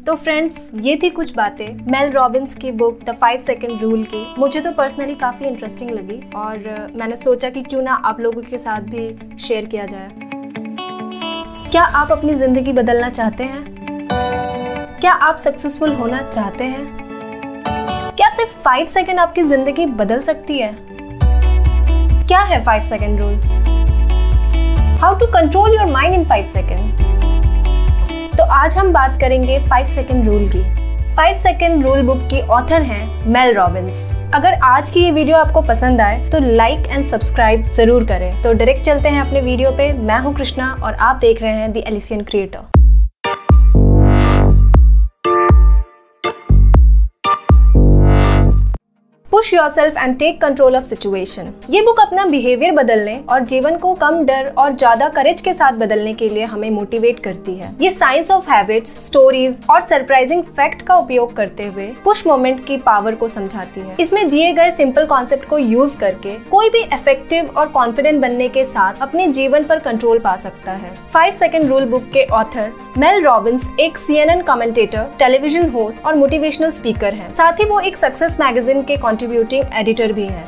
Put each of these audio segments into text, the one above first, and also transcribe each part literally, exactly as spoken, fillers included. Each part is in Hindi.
तो फ्रेंड्स, ये थी कुछ बातें मेल रॉबिन्स की book the five second rule की। मुझे तो पर्सनली काफ़ी इंटरेस्टिंग लगी और uh, मैंने सोचा कि क्यों ना आप लोगों के साथ भी शेयर किया जाए। क्या आप अपनी ज़िंदगी बदलना चाहते हैं? क्या आप सक्सेसफुल होना चाहते हैं? क्या सिर्फ फाइव सेकेंड आपकी ज़िंदगी बदल सकती है? क्या है five second rule? How to control your mind in five second? तो आज हम बात करेंगे फाइव सेकेंड रूल की। फाइव सेकेंड रूल बुक की ऑथर हैं मेल रॉबिन्स। अगर आज की ये वीडियो आपको पसंद आए तो लाइक एंड सब्सक्राइब जरूर करें। तो डायरेक्ट चलते हैं अपने वीडियो पे। मैं हूं कृष्णा और आप देख रहे हैं the Elysian creator. Push yourself and take control of situation. ये बुक अपना बिहेवियर बदलने और जीवन को कम डर और ज्यादा करेज के साथ बदलने के लिए हमें मोटिवेट करती है। ये साइंस ऑफ हैबिट्स, स्टोरीज और सरप्राइजिंग फैक्ट का उपयोग करते हुए पुश मोमेंट की पावर को समझाती है। इसमें दिए गए सिंपल कॉन्सेप्ट को यूज करके कोई भी इफेक्टिव और कॉन्फिडेंट बनने के साथ अपने जीवन पर कंट्रोल पा सकता है। फाइव सेकेंड रूल बुक के ऑथर मेल रॉबिन्स एक C N N commentator, television host और मोटिवेशनल स्पीकर हैं। साथ ही वो एक सक्सेस मैगजीन के कंट्रीब्यूटिंग एडिटर भी हैं।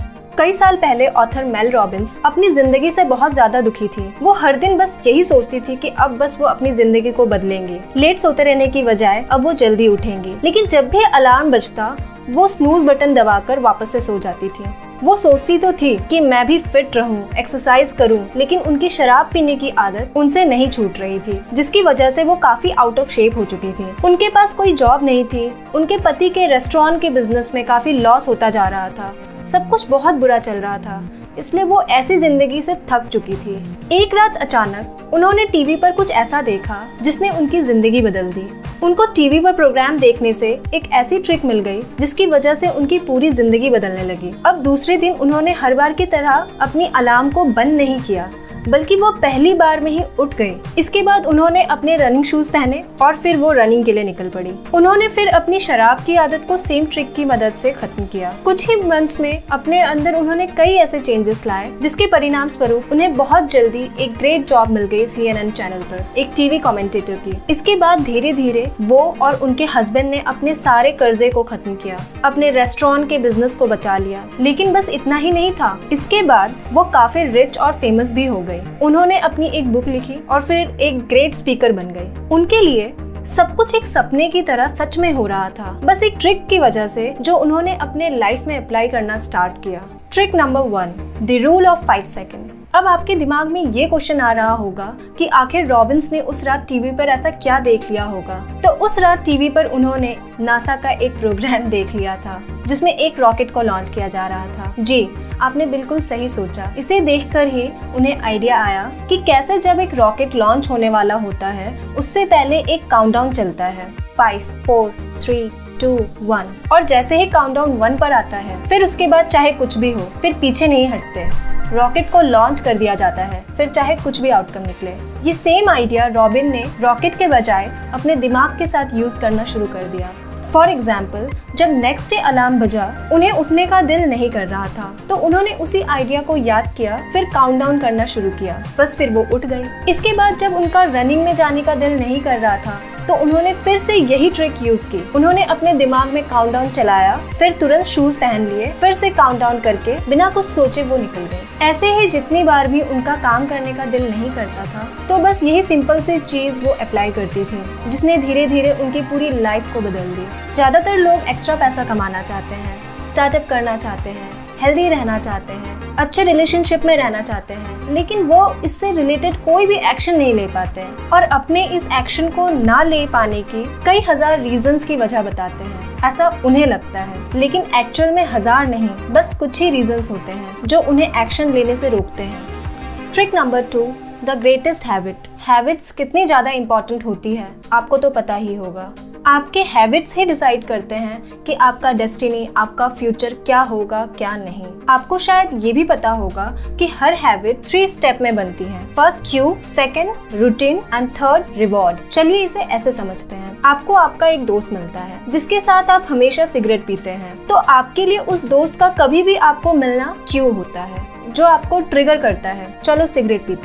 कई साल पहले ऑथर मेल रॉबिन्स अपनी जिंदगी से बहुत ज्यादा दुखी थी। वो हर दिन बस यही सोचती थी कि अब बस वो अपनी जिंदगी को बदलेंगी। लेट सोते रहने की बजाय अब वो जल्दी उठेंगी। लेकिन जब भी अलार्म बजता वो स्नूज बटन दबाकर वापस से सो जाती थी। वो सोचती तो थी कि मैं भी फिट रहूं, एक्सरसाइज करूं, लेकिन उनकी शराब पीने की आदत उनसे नहीं छूट रही थी, जिसकी वजह से वो काफी आउट ऑफ शेप हो चुकी थी। उनके पास कोई जॉब नहीं थी। उनके पति के रेस्टोरेंट के बिजनेस में काफी लॉस होता जा रहा था। सब कुछ बहुत बुरा चल रहा था, इसलिए वो ऐसी जिंदगी से थक चुकी थी। एक रात अचानक उन्होंने टीवी पर कुछ ऐसा देखा जिसने उनकी जिंदगी बदल दी। उनको टीवी पर प्रोग्राम देखने से एक ऐसी ट्रिक मिल गई जिसकी वजह से उनकी पूरी जिंदगी बदलने लगी। अब दूसरे दिन उन्होंने हर बार की तरह अपनी अलार्म को बंद नहीं किया, बल्कि वो पहली बार में ही उठ गई। इसके बाद उन्होंने अपने रनिंग शूज पहने और फिर वो रनिंग के लिए निकल पड़ी। उन्होंने फिर अपनी शराब की आदत को सेम ट्रिक की मदद से खत्म किया। कुछ ही मंथ्स में अपने अंदर उन्होंने कई ऐसे चेंजेस लाए जिसके परिणाम स्वरूप उन्हें बहुत जल्दी एक ग्रेट जॉब मिल गई सी एन एन चैनल पर, एक टीवी कमेंटेटर की। इसके बाद धीरे धीरे वो और उनके हस्बैंड ने अपने सारे कर्जे को खत्म किया, अपने रेस्टोरेंट के बिजनेस को बचा लिया। लेकिन बस इतना ही नहीं था, इसके बाद वो काफी रिच और फेमस भी हो गई। उन्होंने अपनी एक बुक लिखी और फिर एक ग्रेट स्पीकर बन गई। उनके लिए सब कुछ एक सपने की तरह सच में हो रहा था, बस एक ट्रिक की वजह से जो उन्होंने अपने लाइफ में अप्लाई करना स्टार्ट किया। Trick number one, the rule of five second. अब आपके दिमाग में ये क्वेश्चन आ रहा होगा कि आखिर रॉबिन्स ने उस रात टीवी पर ऐसा क्या देख लिया होगा। तो उस रात टीवी पर उन्होंने नासा का एक प्रोग्राम देख लिया था जिसमें एक रॉकेट को लॉन्च किया जा रहा था। जी, आपने बिल्कुल सही सोचा। इसे देखकर ही उन्हें आइडिया आया कि कैसे जब एक रॉकेट लॉन्च होने वाला होता है उससे पहले एक काउंटडाउन चलता है, five, four, three, two, one. और जैसे ही काउंटडाउन वन पर आता है फिर उसके बाद चाहे कुछ भी हो फिर पीछे नहीं हटते, रॉकेट को लॉन्च कर दिया जाता है, फिर चाहे कुछ भी आउटकम निकले। ये सेम आइडिया रॉबिन ने रॉकेट के बजाय अपने दिमाग के साथ यूज करना शुरू कर दिया। फॉर एग्जाम्पल, जब नेक्स्ट डे अलार्म बजा, उन्हें उठने का दिल नहीं कर रहा था, तो उन्होंने उसी आइडिया को याद किया, फिर काउंटडाउन करना शुरू किया, बस फिर वो उठ गई। इसके बाद जब उनका रनिंग में जाने का दिल नहीं कर रहा था तो उन्होंने फिर से यही ट्रिक यूज की। उन्होंने अपने दिमाग में काउंटडाउन चलाया, फिर तुरंत शूज पहन लिए, फिर से काउंटडाउन करके बिना कुछ सोचे वो निकल गए। ऐसे ही जितनी बार भी उनका काम करने का दिल नहीं करता था तो बस यही सिंपल सी चीज वो अप्लाई करती थी, जिसने धीरे धीरे उनकी पूरी लाइफ को बदल दी। ज्यादातर लोग एक्स्ट्रा पैसा कमाना चाहते हैं, स्टार्टअप करना चाहते हैं, हेल्दी रहना चाहते हैं, अच्छे रिलेशनशिप में रहना चाहते हैं, लेकिन वो इससे रिलेटेड कोई भी एक्शन नहीं ले पाते हैं और अपने इस एक्शन को ना ले पाने की कई हजार रीजंस की वजह बताते हैं। ऐसा उन्हें लगता है, लेकिन एक्चुअल में हजार नहीं, बस कुछ ही रीजंस होते हैं जो उन्हें एक्शन लेने से रोकते हैं। Trick number two, the greatest habit. Habits कितनी ज्यादा इंपॉर्टेंट होती है आपको तो पता ही होगा। आपके हैबिट्स ही डिसाइड करते हैं कि आपका डेस्टिनी, आपका फ्यूचर क्या होगा क्या नहीं। आपको शायद ये भी पता होगा कि हर हैबिट थ्री स्टेप में बनती है। First cue, second routine and third reward. चलिए इसे ऐसे समझते हैं। आपको आपका एक दोस्त मिलता है जिसके साथ आप हमेशा सिगरेट पीते हैं, तो आपके लिए उस दोस्त का कभी भी आपको मिलना क्यू होता है, जो आपको ट्रिगर करता है, चलो सिगरेट पीते हैं।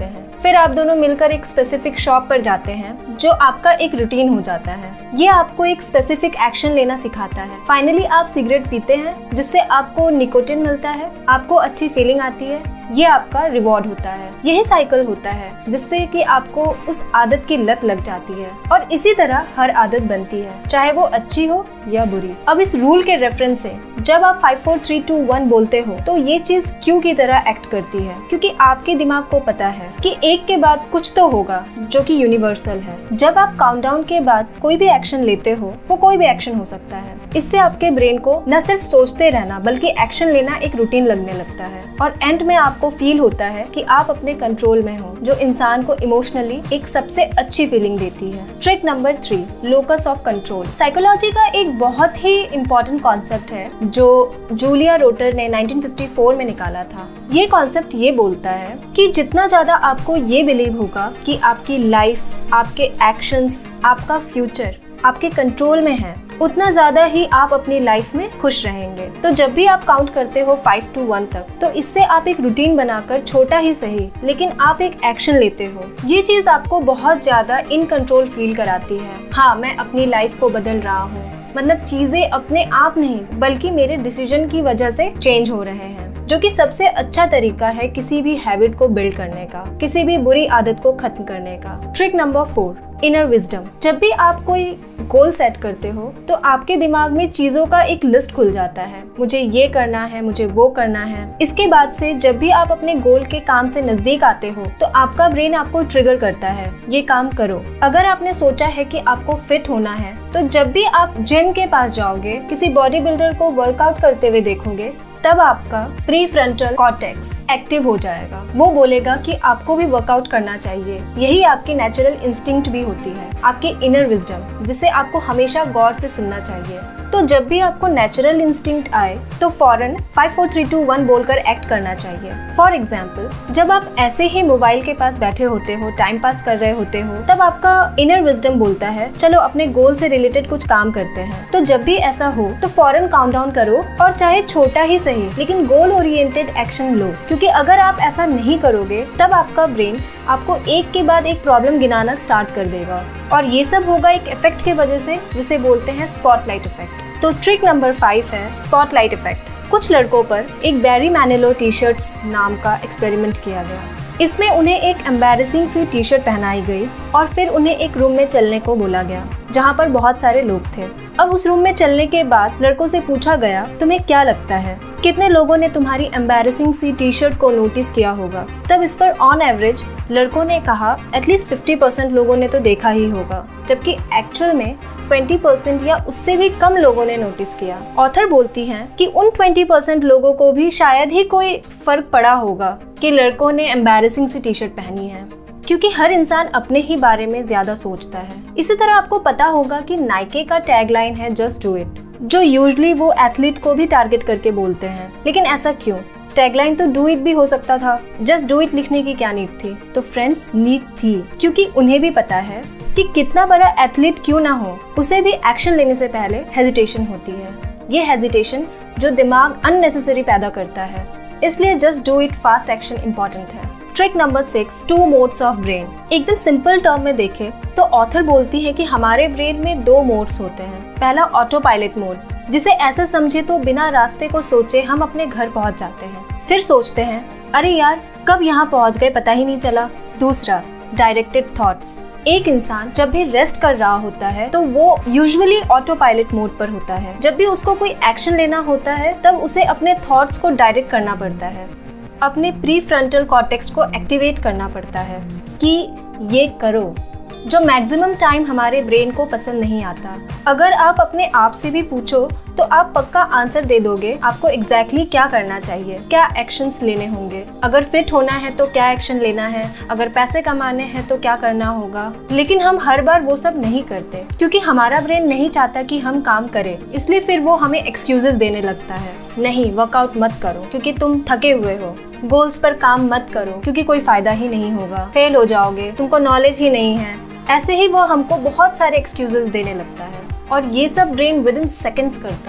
फिर आप दोनों मिलकर एक स्पेसिफिक शॉप पर जाते हैं जो आपका एक रूटीन हो जाता है। ये आपको एक स्पेसिफिक एक्शन लेना सिखाता है। फाइनली आप सिगरेट पीते हैं जिससे आपको निकोटिन मिलता है, आपको अच्छी फीलिंग आती है, ये आपका रिवॉर्ड होता है। यही साइकिल होता है जिससे कि आपको उस आदत की लत लग जाती है और इसी तरह हर आदत बनती है, चाहे वो अच्छी हो या बुरी। अब इस रूल के रेफरेंस से जब आप five four three two one बोलते हो तो ये चीज क्यों की तरह एक्ट करती है, क्योंकि आपके दिमाग को पता है कि एक के बाद कुछ तो होगा जो कि यूनिवर्सल है। जब आप काउंटडाउन के बाद कोई भी एक्शन लेते हो, वो कोई भी एक्शन हो सकता है, इससे आपके ब्रेन को न सिर्फ सोचते रहना बल्कि एक्शन लेना एक रूटीन लगने लगता है और एंड में आपको फील होता है कि आप अपने कंट्रोल में हो, जो इंसान को इमोशनली एक सबसे अच्छी फीलिंग देती है। Trick number three, locus of control. Psychology का एक बहुत ही इम्पोर्टेंट कॉन्सेप्ट है जो जूलिया रोटर ने नाइनटीन फिफ्टी फोर में निकाला था। ये कॉन्सेप्ट ये बोलता है कि जितना ज्यादा आपको ये बिलीव होगा कि आपकी लाइफ, आपके एक्शंस, आपका फ्यूचर आपके कंट्रोल में है, उतना ज्यादा ही आप अपनी लाइफ में खुश रहेंगे। तो जब भी आप काउंट करते हो फाइव टू वन तक, तो इससे आप एक रूटीन बनाकर, छोटा ही सही लेकिन आप एक एक्शन लेते हो। ये चीज आपको बहुत ज्यादा इन कंट्रोल फील कराती है। हाँ, मैं अपनी लाइफ को बदल रहा हूँ, मतलब चीजें अपने आप नहीं बल्कि मेरे डिसीजन की वजह से चेंज हो रहे हैं, जो कि सबसे अच्छा तरीका है किसी भी हैबिट को बिल्ड करने का, किसी भी बुरी आदत को खत्म करने का। Trick number four, inner wisdom. जब भी आप कोई गोल सेट करते हो तो आपके दिमाग में चीजों का एक लिस्ट खुल जाता है, मुझे ये करना है, मुझे वो करना है। इसके बाद से जब भी आप अपने गोल के काम से नजदीक आते हो तो आपका ब्रेन आपको ट्रिगर करता है, ये काम करो। अगर आपने सोचा है कि आपको फिट होना है तो जब भी आप जिम के पास जाओगे, किसी बॉडी बिल्डर को वर्कआउट करते हुए देखोगे, तब आपका प्री फ्रंटल कॉर्टेक्स एक्टिव हो जाएगा। वो बोलेगा कि आपको भी वर्कआउट करना चाहिए। यही आपकी नेचुरल इंस्टिंक्ट भी होती है, आपकी इनर विजडम, जिसे आपको हमेशा गौर से सुनना चाहिए। तो जब भी आपको नेचुरल इंस्टिंक्ट आए तो फौरन five four three two one बोलकर एक्ट करना चाहिए। फॉर एग्जाम्पल, जब आप ऐसे ही मोबाइल के पास बैठे होते हो, टाइम पास कर रहे होते हो, तब आपका इनर विजडम बोलता है चलो अपने गोल से रिलेटेड कुछ काम करते हैं। तो जब भी ऐसा हो तो फौरन काउंटडाउन करो और चाहे छोटा ही सही लेकिन गोल ओरिएंटेड एक्शन लो, क्योंकि अगर आप ऐसा नहीं करोगे तब आपका ब्रेन आपको एक के बाद एक प्रॉब्लम गिनाना स्टार्ट कर देगा और ये सब होगा एक इफेक्ट की वजह से, जिसे बोलते हैं स्पॉटलाइट इफेक्ट। तो ट्रिक नंबर फाइव है स्पॉटलाइट इफेक्ट। कुछ लड़कों पर एक बैरी मैनिलो टी शर्ट्स नाम का एक्सपेरिमेंट किया गया। इसमें उन्हें एक एम्बैरेसिंग सी टी शर्ट पहनाई गई और फिर उन्हें एक रूम में चलने को बोला गया जहाँ पर बहुत सारे लोग थे। अब उस रूम में चलने के बाद लड़कों से पूछा गया, तुम्हें क्या लगता है कितने लोगों ने तुम्हारी एम्बैरेसिंग सी टी शर्ट को नोटिस किया होगा? तब इस पर ऑन एवरेज लड़कों ने कहा एटलीस्ट फिफ्टी परसेंट लोगों ने तो देखा ही होगा, जबकि एक्चुअल में ट्वेंटी परसेंट या उससे भी कम लोगों ने नोटिस किया। ऑथर बोलती हैं कि उन ट्वेंटी परसेंट लोगों को भी शायद ही कोई फर्क पड़ा होगा कि लड़कों ने एम्बैरेसिंग सी टी शर्ट पहनी है, क्योंकि हर इंसान अपने ही बारे में ज्यादा सोचता है। इसी तरह आपको पता होगा कि नाइके का टैगलाइन है जस्ट डू इट, जो यूजुअली वो एथलीट को भी टारगेट करके बोलते हैं। लेकिन ऐसा क्यों? टैगलाइन तो डू इट भी हो सकता था, जस्ट डू इट लिखने की क्या नीड थी? तो फ्रेंड्स, नीड थी, क्योंकि उन्हें भी पता है कि कितना बड़ा एथलीट क्यों ना हो, उसे भी एक्शन लेने से पहले हेजिटेशन होती है। ये हेजिटेशन जो दिमाग अननेसेसरी पैदा करता है, इसलिए just do it fast action important है। Trick number six, two modes of brain. एकदम सिंपल टर्म में देखें तो ऑथर बोलती है कि हमारे ब्रेन में दो मोड्स होते हैं। पहला ऑटो पायलट मोड, जिसे ऐसा समझे तो बिना रास्ते को सोचे हम अपने घर पहुंच जाते हैं, फिर सोचते हैं अरे यार कब यहाँ पहुंच गए पता ही नहीं चला। दूसरा डायरेक्टेड थॉट्स। एक इंसान जब भी रेस्ट कर रहा होता है तो वो यूजुअली ऑटो पायलट मोड पर होता है। जब भी उसको कोई एक्शन लेना होता है तब उसे अपने थॉट्स को डायरेक्ट करना पड़ता है, अपने प्री फ्रंटल कॉर्टेक्स को एक्टिवेट करना पड़ता है कि ये करो, जो मैक्सिमम टाइम हमारे ब्रेन को पसंद नहीं आता। अगर आप अपने आप से भी पूछो तो आप पक्का आंसर दे दोगे आपको एग्जैक्टली क्या करना चाहिए, क्या एक्शंस लेने होंगे। अगर फिट होना है तो क्या एक्शन लेना है, अगर पैसे कमाने हैं तो क्या करना होगा। लेकिन हम हर बार वो सब नहीं करते, क्योंकि हमारा ब्रेन नहीं चाहता कि हम काम करें, इसलिए फिर वो हमें एक्सक्यूजेस देने लगता है। नहीं, वर्कआउट मत करो क्योंकि तुम थके हुए हो। गोल्स पर काम मत करो क्योंकि कोई फायदा ही नहीं होगा, फेल हो जाओगे, तुमको नॉलेज ही नहीं है। ऐसे ही वो हमको बहुत सारे एक्सक्यूजेस देने लगता है और ये सब ब्रेन विद इन सेकेंड्स करता है।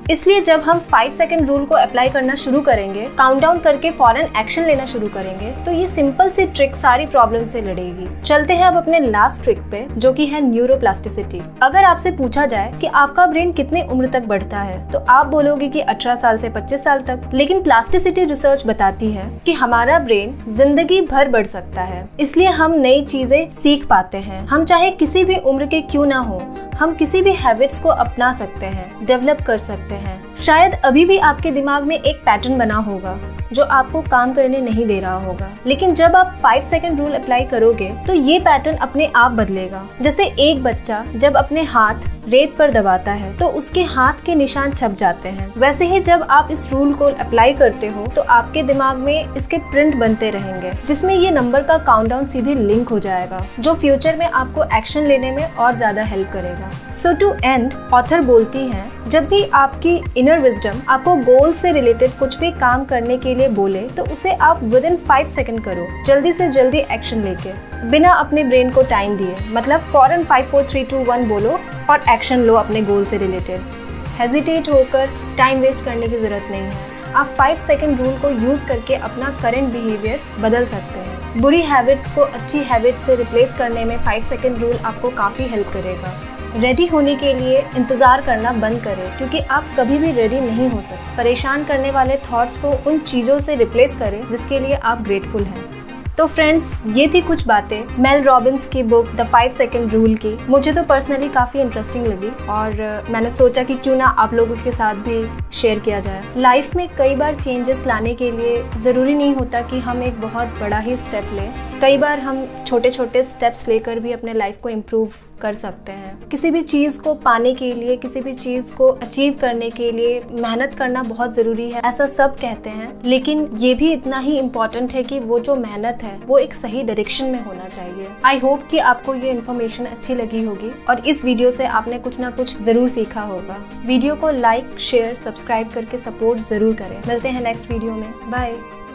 इसलिए जब हम फाइव सेकेंड रूल को अप्लाई करना शुरू करेंगे, काउंटडाउन करके फौरन एक्शन लेना शुरू करेंगे, तो ये सिंपल सी ट्रिक सारी प्रॉब्लम से लड़ेगी। चलते हैं अब अपने लास्ट ट्रिक पे, जो कि है न्यूरोप्लास्टिसिटी। अगर आपसे पूछा जाए कि आपका ब्रेन कितने उम्र तक बढ़ता है, तो आप बोलोगे कि अठारह साल से पच्चीस साल तक। लेकिन प्लास्टिसिटी रिसर्च बताती है कि हमारा ब्रेन जिंदगी भर बढ़ सकता है। इसलिए हम नई चीजें सीख पाते हैं। हम चाहे किसी भी उम्र के क्यों ना हो, हम किसी भी हैबिट्स को अपना सकते हैं, डेवलप कर सकते हैं। शायद अभी भी आपके दिमाग में एक पैटर्न बना होगा जो आपको काम करने नहीं दे रहा होगा, लेकिन जब आप फाइव सेकेंड रूल अप्लाई करोगे तो ये पैटर्न अपने आप बदलेगा। जैसे एक बच्चा जब अपने हाथ रेत पर दबाता है तो उसके हाथ के निशान छप जाते हैं, वैसे ही जब आप इस रूल को अप्लाई करते हो तो आपके दिमाग में इसके प्रिंट बनते रहेंगे, जिसमें ये नंबर का काउंटडाउन सीधे लिंक हो जाएगा, जो फ्यूचर में आपको एक्शन लेने में और ज्यादा हेल्प करेगा। सो टू एंड, ऑथर बोलती हैं, जब भी आपकी इनर विजडम आपको गोल से रिलेटेड कुछ भी काम करने के लिए बोले तो उसे आप विद इन फाइव सेकेंड करो, जल्दी से जल्दी एक्शन लेके, बिना अपने ब्रेन को टाइम दिए। मतलब फौरन five four three two one बोलो और एक्शन लो अपने गोल से रिलेटेड। हेजिटेट होकर टाइम वेस्ट करने की जरूरत नहीं है। आप फाइव सेकेंड रूल को यूज करके अपना करंट बिहेवियर बदल सकते हैं। बुरी हैबिट्स को अच्छी हैबिट्स से रिप्लेस करने में फाइव सेकेंड रूल आपको काफ़ी हेल्प करेगा। रेडी होने के लिए इंतज़ार करना बंद करें, क्योंकि आप कभी भी रेडी नहीं हो सकते। परेशान करने वाले थॉट्स को उन चीज़ों से रिप्लेस करें जिसके लिए आप ग्रेटफुल हैं। तो फ्रेंड्स, ये थी कुछ बातें मेल रॉबिन्स की book the five second rule की। मुझे तो पर्सनली काफ़ी इंटरेस्टिंग लगी और मैंने सोचा कि क्यों ना आप लोगों के साथ भी शेयर किया जाए। लाइफ में कई बार चेंजेस लाने के लिए ज़रूरी नहीं होता कि हम एक बहुत बड़ा ही स्टेप लें। कई बार हम छोटे छोटे स्टेप्स लेकर भी अपने लाइफ को इम्प्रूव कर सकते हैं। किसी भी चीज़ को पाने के लिए, किसी भी चीज़ को अचीव करने के लिए मेहनत करना बहुत ज़रूरी है, ऐसा सब कहते हैं। लेकिन ये भी इतना ही इम्पॉर्टेंट है कि वो जो मेहनत है वो एक सही डायरेक्शन में होना चाहिए। आई होप कि आपको ये इन्फॉर्मेशन अच्छी लगी होगी और इस वीडियो से आपने कुछ ना कुछ ज़रूर सीखा होगा। वीडियो को लाइक, शेयर, सब्सक्राइब करके सपोर्ट ज़रूर करें। मिलते हैं नेक्स्ट वीडियो में। बाय।